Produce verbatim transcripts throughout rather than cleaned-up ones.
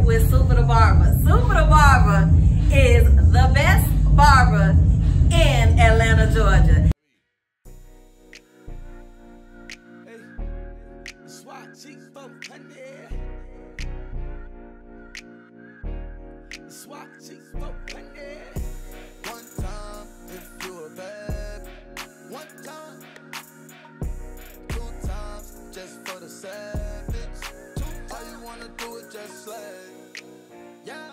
with Supa the Barber. Supa the Barber is the best barber in Atlanta, Georgia. One time if you're bad, one time, two times just for the savage. All you wanna do is just slay, yeah.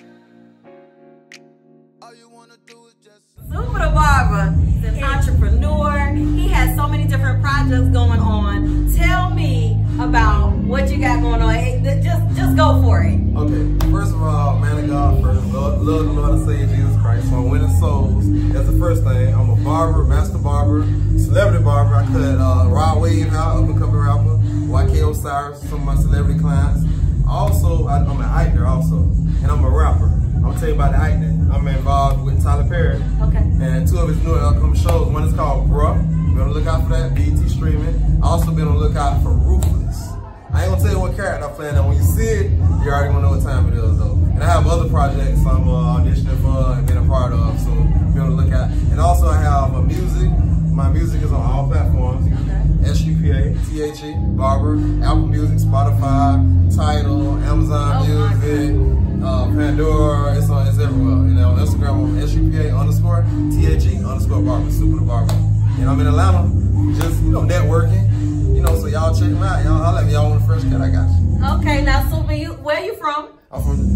All you wanna do is just. Supa the Barber is an entrepreneur. He has so many different projects going on. Tell me about what you got going on. Just, just go for it. Okay, first of all, man of God first, love, love the Lord and Savior Jesus Christ. So I'm winning souls. That's the first thing. I'm a barber, master barber, celebrity barber. I cut uh, Rod Wave out, up and coming rapper, Y K Osiris, some of my celebrity clients. Also, I, I'm an actor also, and I'm a rapper. I'm gonna tell you about the acting. I'm involved with Tyler Perry. Okay. And two of his new upcoming shows. One is called Bruh. Be on the lookout for that, B E T streaming. I also been on the lookout for Ruthless. I ain't gonna tell you what character I'm playing. Now, when you see it, you already gonna know what time it is, though. And I have other projects I'm uh, auditioning for and being a part of, so be on the lookout. And also, I have uh, music. My music is on all platforms. Okay. S U P A, T H E, Barber, Apple Music, Spotify, Tidal, Amazon oh Music, uh, Pandora. It's on, it's everywhere. You know, Instagram, S U P A underscore T H E underscore Barber, Supa the Barber. And I'm in Atlanta, just you know, networking. You know, so y'all check me out. Y'all, I like y'all want a fresh cut, I got you. Okay, now Supa, you where you from? I'm from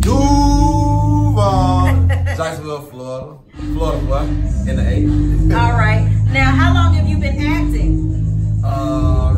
Duval, Jacksonville, Florida. Florida boy, in the A. All right. Now, how long have you been acting? Uh,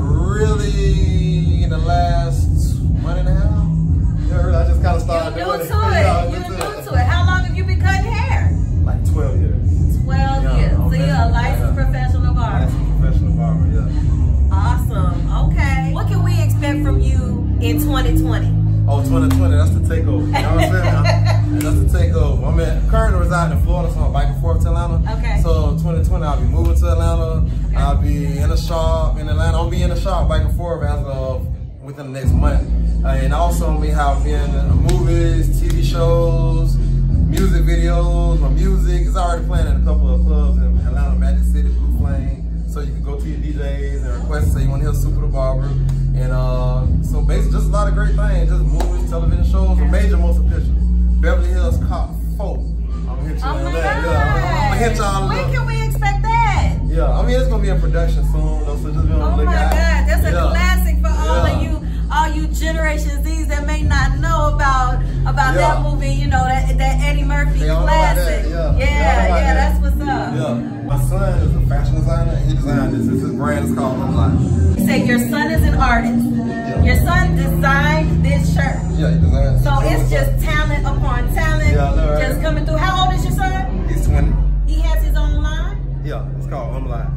really, in the last one and a half. Yeah, really, I just kind of started You're doing new it. to it. Yeah, You're new new to to it. it. How long have you been cutting hair? Like twelve years. twelve Yeah, years. So okay. you're a licensed Yeah. professional barber. Licensed professional barber, yeah. Awesome. Okay. What can we expect from you in twenty twenty? Oh, twenty twenty, that's the takeover. You know what I'm saying? That's the takeover. I'm in, currently residing in Florida, so I'm back and forth to Atlanta. Okay. So twenty twenty, I'll be moving to Atlanta. Okay. I'll be in a shop in Atlanta. I'll be in a shop back and forth as of within the next month. Uh, and also, we have been in movies, T V shows, music videos. My music is already playing in a couple of clubs in Atlanta, Magic City, Blue Flame. So you can go to your D Js and request, say you want to hear Supa the Barber. And uh, so basically just a lot of great things, just movies, television shows, a major motion picture. Beverly Hills Cop four. I'm gonna hit you oh on my that. God. Yeah, I'm, I'm gonna hit y'all. When can we expect that? Yeah, I mean it's gonna be in production soon, though, so just be on the Oh lookout. my God, that's a yeah. classic for all yeah. of you, all you Generation Z's that may not know about about yeah. that movie. You know that that Eddie Murphy they classic. Yeah, yeah, yeah, yeah that's what's up. Yeah, my son is a fashion designer. He designed this. This his brand is called Online. You say your son is an artist. Yeah. Your son designed this shirt. Yeah, he designed. So it's just talent upon talent, yeah, I know, right? just coming through. How old is your son? He's twenty. He has his own line? Yeah, it's called Online.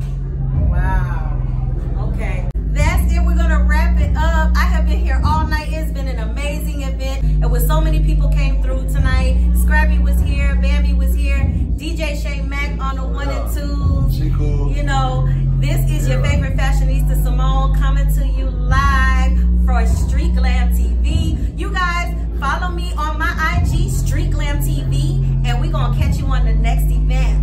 Wow. Okay. That's it. We're going to wrap it up. I have been here all night. It's been an amazing event. And with so many people came through tonight. Scrappy was here. Bambi was here. D J Shay Mack on the one yeah. and two. She cool. You know, this is yeah. your favorite fashionista, Simone, coming to you live for Street Glam T V. You guys, follow me on my I G, Street Glam T V. And we're going to catch you on the next event.